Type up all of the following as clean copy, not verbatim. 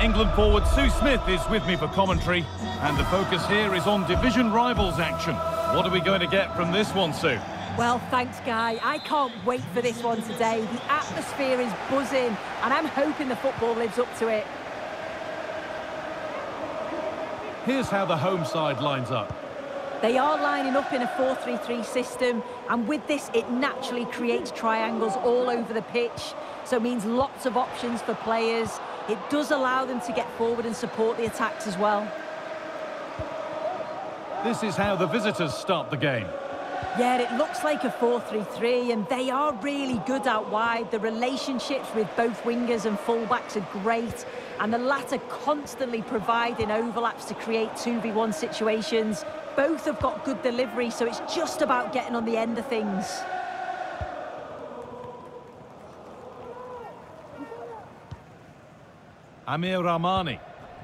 England forward Sue Smith is with me for commentary, and the focus here is on division rivals action. What are we going to get from this one, Sue? Well, thanks, Guy. I can't wait for this one today. The atmosphere is buzzing, and I'm hoping the football lives up to it. Here's how the home side lines up. They are lining up in a 4-3-3 system, and with this, it naturally creates triangles all over the pitch, so it means lots of options for players. It does allow them to get forward and support the attacks as well. This is how the visitors start the game. Yeah, it looks like a 4-3-3, and they are really good out wide. The relationships with both wingers and fullbacks are great, and the latter constantly providing overlaps to create 2v1 situations. Both have got good delivery, so it's just about getting on the end of things. Amir Rahmani.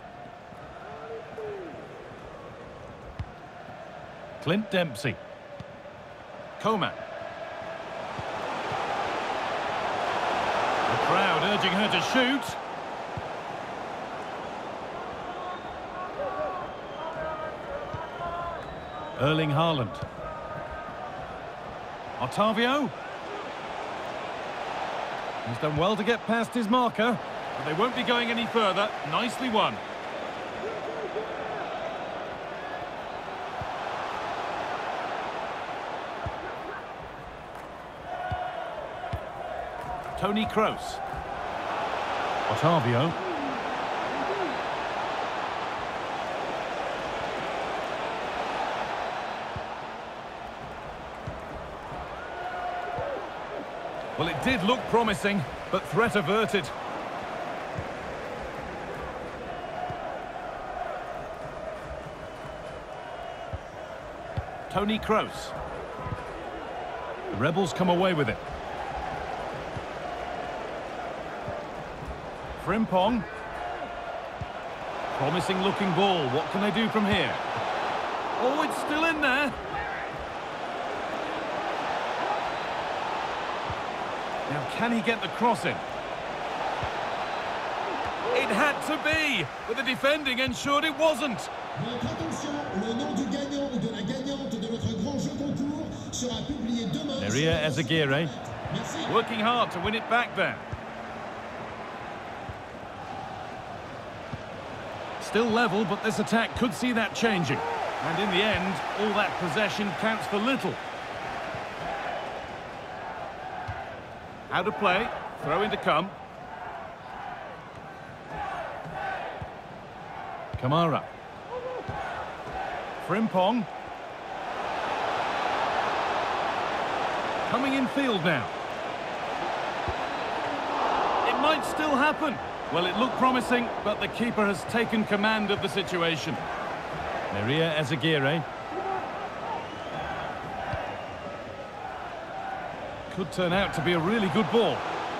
Clint Dempsey. Coman. The crowd urging her to shoot. Erling Haaland. Otavio. He's done well to get past his marker, but they won't be going any further. Nicely won. Toni Kroos. Otavio. Well, it did look promising, but threat averted. Toni Kroos. The Rebels come away with it. Frimpong. Promising looking ball. What can they do from here? Oh, it's still in there. Now, can he get the cross in? It had to be, but the defending ensured it wasn't. Votre attention, le nom du gagnant ou de la gagnante de notre grand jeu concours sera publié demain. Neria Ezaguirre. Working hard to win it back there. Still level, but this attack could see that changing. And in the end, all that possession counts for little. Out of play, throw in to come. Kamara. Frimpong. Coming in field now. It might still happen. Well, it looked promising, but the keeper has taken command of the situation. Neria Ezaguirre. Could turn out to be a really good ball.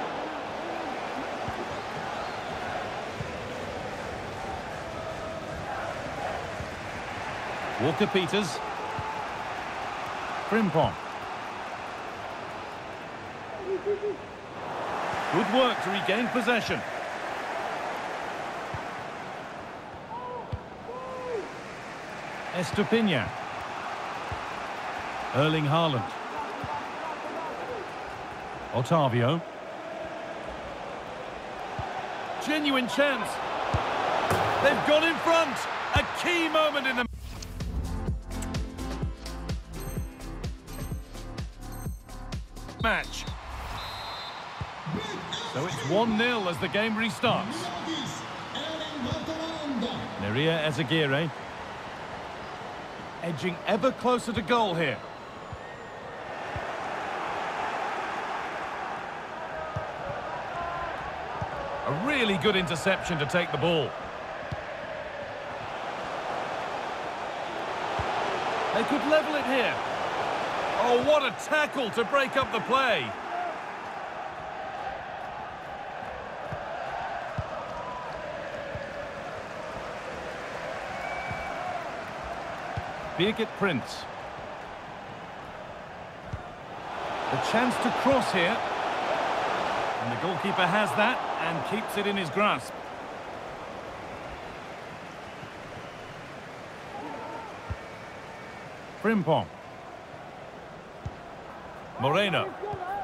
Walker-Peters. Frimpong. Good work to regain possession. Estupiñán. Erling Haaland. Otavio. Genuine chance. They've gone in front. A key moment in the match. So it's 1-0 as the game restarts. Neria Ezaguirre. Edging ever closer to goal here. A really good interception to take the ball. They could level it here. Oh, what a tackle to break up the play. Birgit Prinz. The chance to cross here. And the goalkeeper has that and keeps it in his grasp. Frimpong. Moreno.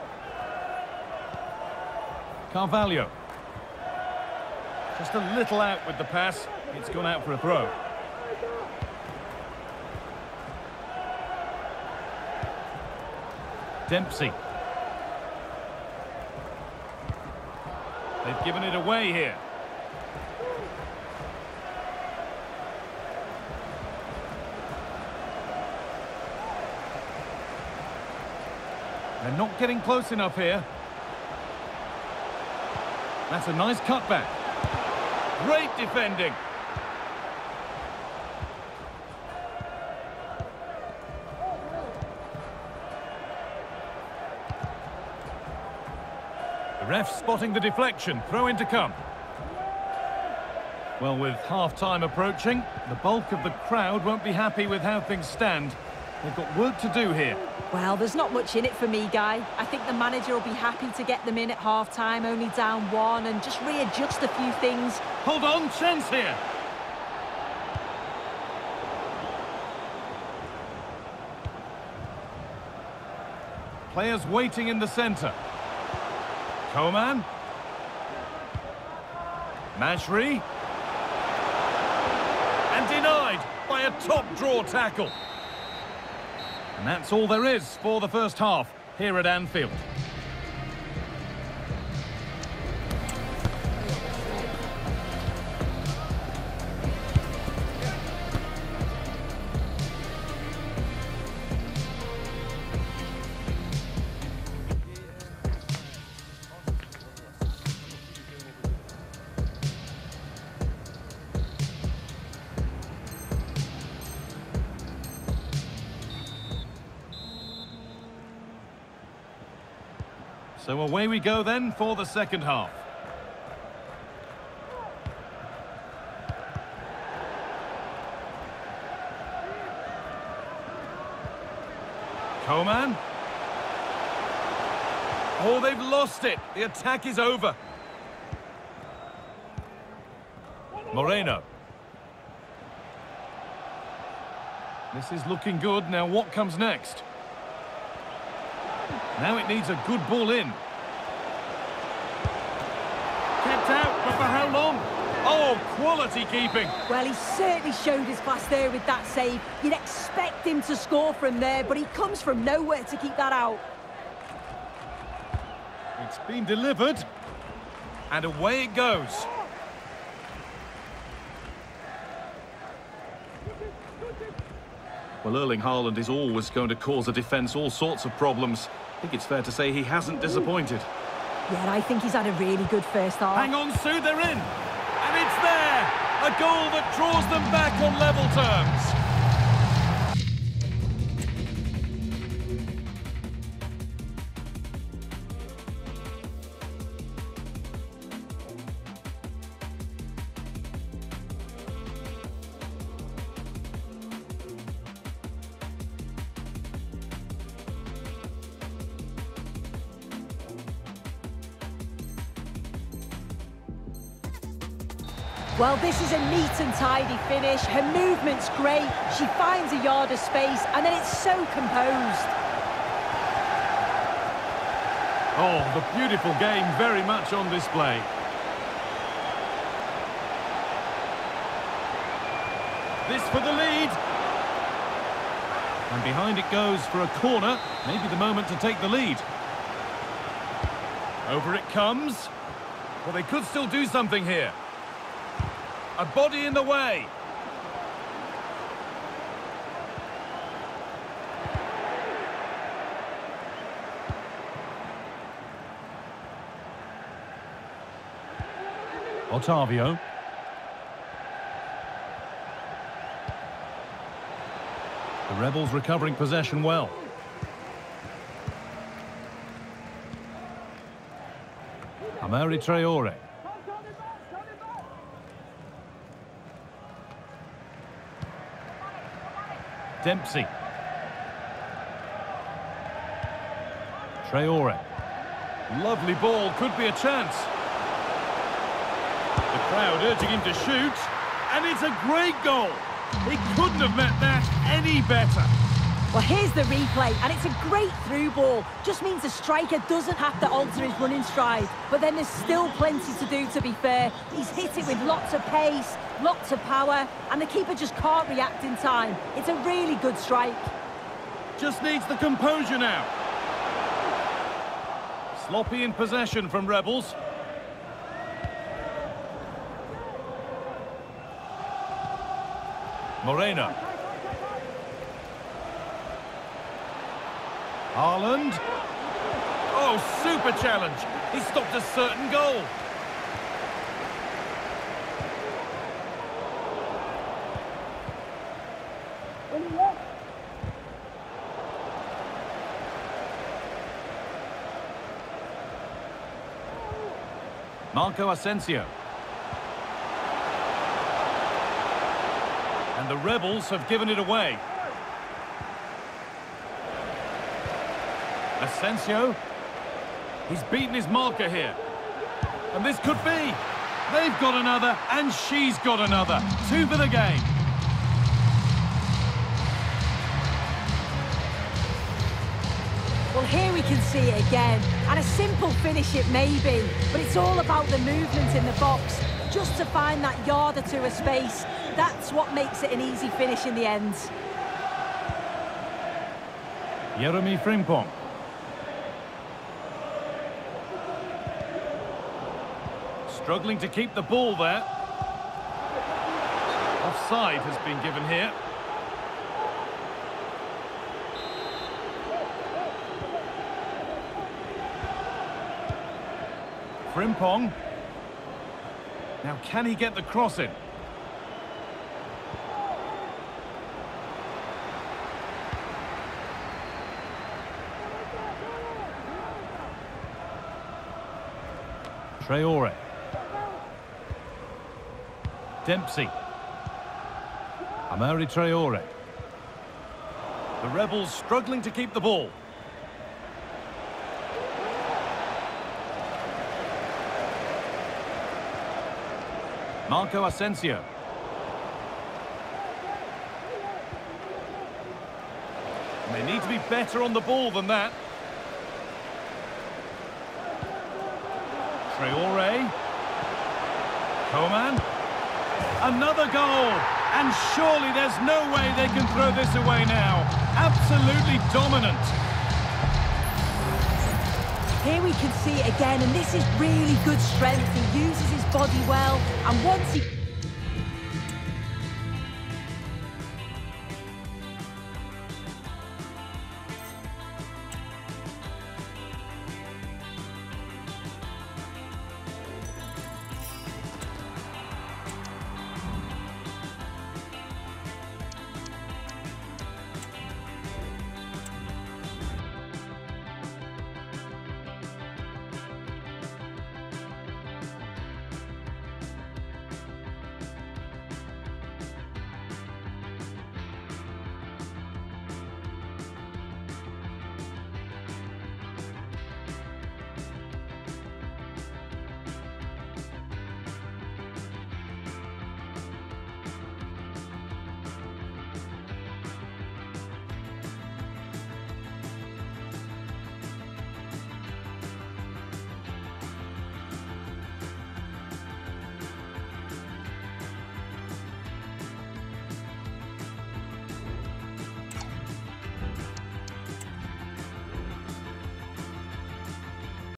Carvalho. Just a little out with the pass. It's gone out for a throw. Dempsey. They've given it away here. They're not getting close enough here. That's a nice cutback. Great defending. The ref spotting the deflection. Throw in to come. Well, with half-time approaching, the bulk of the crowd won't be happy with how things stand. They've got work to do here. Well, there's not much in it for me, Guy. I think the manager will be happy to get them in at half-time, only down one, and just readjust a few things. Hold on, chance here. Players waiting in the centre. Coman. Mashri. And denied by a top-draw tackle. And that's all there is for the first half here at Anfield. So away we go then for the second half. Coman. Oh, they've lost it. The attack is over. Moreno. This is looking good. Now what comes next? Now it needs a good ball in. Kept out, but for how long? Oh, quality keeping. Well, he certainly showed his class there with that save. You'd expect him to score from there, but he comes from nowhere to keep that out. It's been delivered. And away it goes. Well, Erling Haaland is always going to cause a defence all sorts of problems. I think it's fair to say he hasn't disappointed. Yeah, I think he's had a really good first half. Hang on, Sue, they're in. And it's there. A goal that draws them back on level terms. Well, this is a neat and tidy finish. Her movement's great. She finds a yard of space, and then it's so composed. Oh, the beautiful game very much on display. This for the lead. And behind it goes for a corner. Maybe the moment to take the lead. Over it comes. Well, they could still do something here. A body in the way. Otavio. The Rebels recovering possession well. Amari Traore. Dempsey. Traore. Lovely ball, could be a chance. The crowd urging him to shoot, and it's a great goal. He couldn't have met that any better. Well, here's the replay, and it's a great through ball. Just means the striker doesn't have to alter his running stride. But then there's still plenty to do, to be fair. He's hit it with lots of pace, lots of power, and the keeper just can't react in time. It's a really good strike. Just needs the composure now. Sloppy in possession from Rebels. Moreno. Haaland. Oh, super challenge. He stopped a certain goal. Marco Asensio. And the Rebels have given it away. Asensio. He's beaten his marker here. And this could be. They've got another, and she's got another. 2 for the game. Well, here we can see it again. And a simple finish it may be, but it's all about the movement in the box. Just to find that yard or two of space. That's what makes it an easy finish in the end. Jeremy Frimpong. Struggling to keep the ball there. Offside has been given here. Frimpong. Now, can he get the cross in? Traore. Dempsey. Amari Traore. The Rebels struggling to keep the ball. Marco Asensio. And they need to be better on the ball than that. Traore. Coman. Another goal. And surely there's no way they can throw this away now. Absolutely dominant. Here we can see it again, and this is really good strength. He uses his body well, and once he...